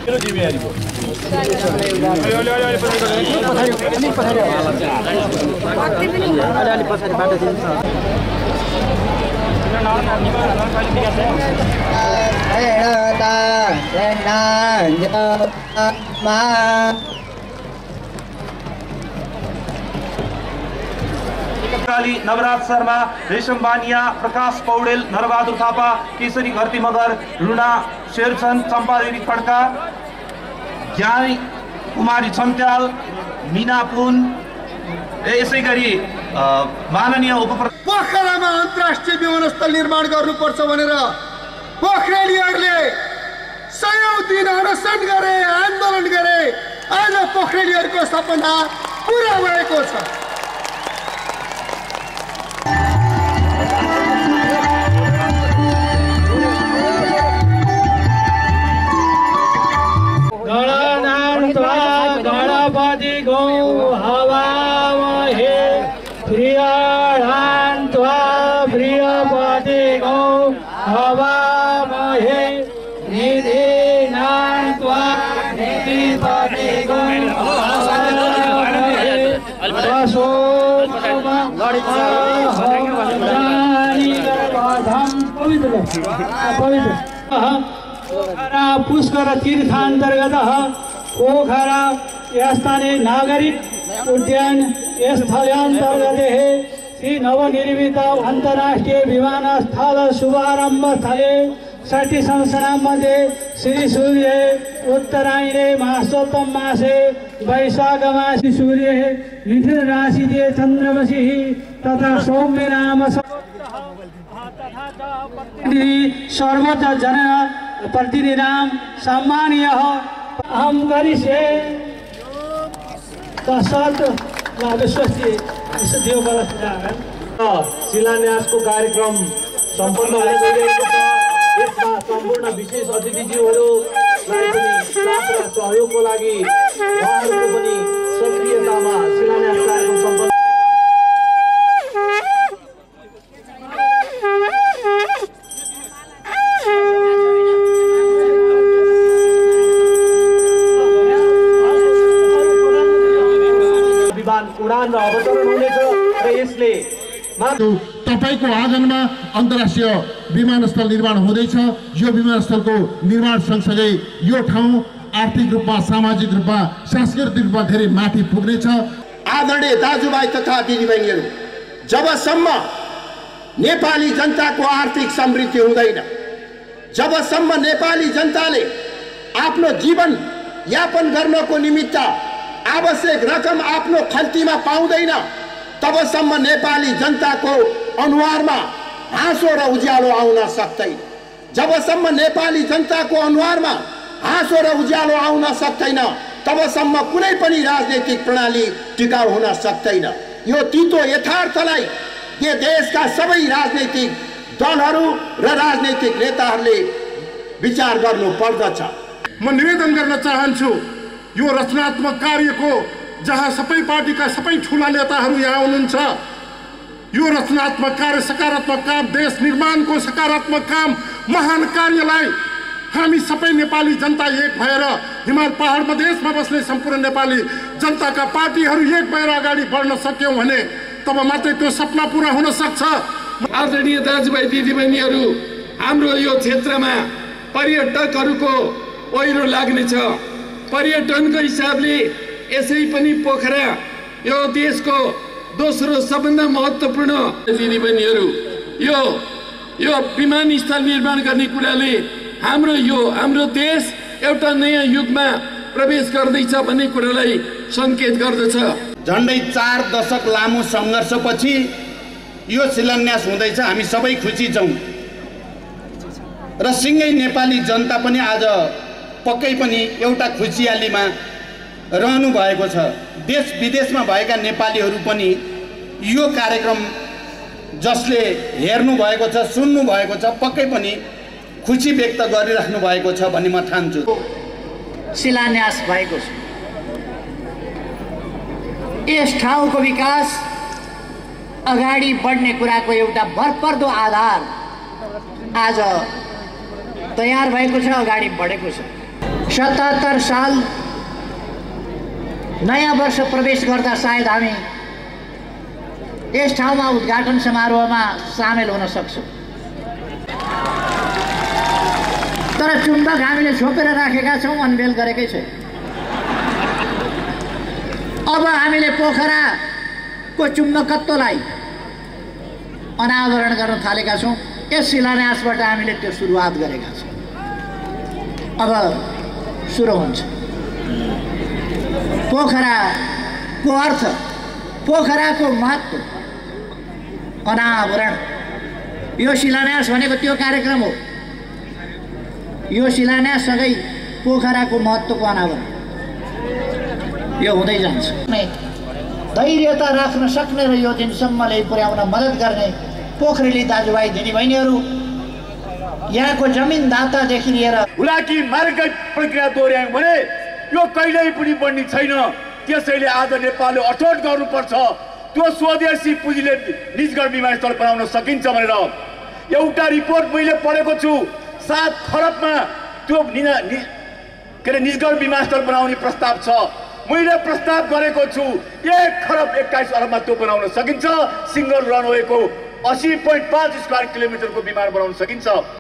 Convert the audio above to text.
नवराज शर्मा, रेशम बानिया, प्रकाश पौडेल, नरबहादुर थापा, केशरी घरती मगर, रुना शेरचंद, चंपादेवी खड्का, ज्ञानी कुमारी छन्त्याल, मीना पुन, यसै गरी माननीय पोखरामा अन्तर्राष्ट्रिय विमानस्थल निर्माण गर्नुपर्छ भनेर पोखरेलीहरूले सयौं दिन अनसन गरे, आन्दोलन गरे। आज पोखरेलीहरूको सपना पूरा भएको छ। गणपति गौ हवामहे प्रियधान्त्वा प्रियपति गौ हवामहे निधिनान्त्वा निधिपति गौ हवामहे पुष्कर तीर्थान्तर्गतः पोखरा स्थानीय नागरिक उद्यान स्थलान्तर्गते श्री नवनिर्मित अन्तर्राष्ट्रिय विमानस्थल शुभारम्भ स्थले 60 संस्थानामध्ये श्री सूर्य उत्तरायणे मासोत्तम मासे वैशाख मासे सूर्य मिथुन राशि दे चंद्रमसी तथा सौम्य नाम सर्वोच्च जन प्रतिनिधान सम्मानीय अहम करिष्ये शिलान्यासको कार्यक्रम सम्पन्न हुने गइरहेको छ। यसमा सम्पूर्ण विशेष अतिथिज्यूहरूलाई पनि साथ र सहयोगको लागि उहाँहरूको पनि सक्रियतामा शिलान्यास कार्यक्रम सम्पन्न उडान र अवतरण हुनेछ र यसले तपाईको आँगनमा अन्तर्राष्ट्रिय विमानस्थल निर्माण हुँदैछ। यो विमानस्थलको निर्माण सँगसँगै यो ठाउँ आर्थिक रूपमा, सामाजिक रूपमा, सांस्कृतिक रूपमा धेरै माथि पुग्नेछ। आदरणीय दाजुभाइ तथा दिदीबहिनीहरू, जबसम्म नेपाली जनताको आर्थिक समृद्धि हुँदैन, जबसम्म नेपाली जनताले आफ्नो जीवन यापन गर्नको निमित्त आवश्यक रकम आफ्नो खल्तीमा पाउँदैन, तबसम्म नेपाली जनताको अनुहारमा हाँसो र उज्यालो आउन सक्दैन। जबसम्म नेपाली जनताको अनुहारमा हाँसो र उज्यालो आउन सक्दैन, तबसम्म कुनै पनि राजनीतिक प्रणाली टिकाउ हुन सक्दैन। यो तितो यथार्थलाई यो देशका सबै राजनीतिक दलहरू र राजनीतिक नेताहरूले विचार गर्नु पर्दछ। म निवेदन गर्न चाहन्छु, यो रचनात्मक कार्यको जहाँ सबै पार्टीका सबै ठुला नेताहरू यहाँ हुनुहुन्छ, यो रचनात्मक कार्य, सकारात्मक काम, देश निर्माणको सकारात्मक काम, महान कार्यलाई हामी सबै नेपाली जनता एक भएर हिमाल पहाड मधेसमा बस्ने सम्पूर्ण नेपाली जनताका पार्टीहरू एक भएर अगाडि बढ्न सक्यौँ भने तब मात्रै त्यो सपना पूरा हुन सक्छ। आदरणीय दाजुभाइ दिदीबहिनीहरू, हाम्रो यो क्षेत्रमा पर्यटकहरूको ओहिरो लाग्नेछ। पर्यटनको हिसाबले यसै पनि पोखरा यो देशको दोस्रो सबभन्दा महत्त्वपूर्ण दिदीबहिनीहरू, यो विमानस्थल निर्माण गर्ने कुराले हाम्रो देश एउटा नयाँ युगमा प्रवेश गर्दैछ भन्ने कुरालाई सङ्केत गर्दछ। झन्डै 4 दशक लामो सङ्घर्षपछि यो शिलान्यास हुँदैछ। हामी सबै खुसी छौँ र सिँगै नेपाली जनता पनि आज पक्कै पनि एउटा खुसियालीमा रहनु भएको छ। देश विदेशमा भएका नेपालीहरू पनि यो कार्यक्रम जसले हेर्नु भएको छ, सुन्नु भएको छ, पक्कै पनि खुसी व्यक्त गरिराख्नु भएको छ भन्ने म ठान्छु। शिलान्यास भएको छ। यस ठाउँको विकास अगाडि बढ्ने कुराको एउटा भरपर्दो आधार आज तयार भएको छ, अगाडि बढेको छ। 77 साल नयाँ वर्ष प्रवेश गर्दा सायद हामी यस ठाउँमा उद्घाटन समारोहमा सामेल हुन सक्छौँ। तर चुम्बक हामीले छोपेर राखेका छौँ, अनबेल गरेकै छैन। अब हामीले पोखराको चुम्बकत्वलाई अनावरण गर्न थालेका छौँ। यस शिलान्यासबाट हामीले त्यो सुरुवात गरेका छौँ। अब सुरु हुन्छ। पोखराको अर्थ, पोखराको महत्त्व, अनावरण। यो शिलान्यास भनेको त्यो कार्यक्रम हो। यो शिलान्याससँगै पोखराको महत्त्वको अनावरण यो हुँदै जान्छ। धैर्यता राख्न सक्ने र यो दिनसम्म पुर्याउन मद्दत गर्ने पोखरेली दाजुभाइ दिदीबहिनीहरू, यहाँको जमिनदातादेखि लिएर हुलाकी मार्गगत प्रक्रिया दोहोऱ्यायौँ भने यो कहिल्यै पनि बन्ने छैन। त्यसैले आज नेपालले अठोट गर्नुपर्छ त्यो स्वदेशी पुँजीले निजगढ विमानस्थल बनाउन सकिन्छ भनेर। एउटा रिपोर्ट मैले पढेको छु, 7 खरबमा त्यो निजगढ विमानस्थल बनाउने प्रस्ताव छ। मैले प्रस्ताव गरेको छु 1 खरब 21 अरबमा त्यो बनाउन सकिन्छ। सिंगल रनवेको 80.5 स्क्वायर किलोमिटरको विमान बनाउन सकिन्छ।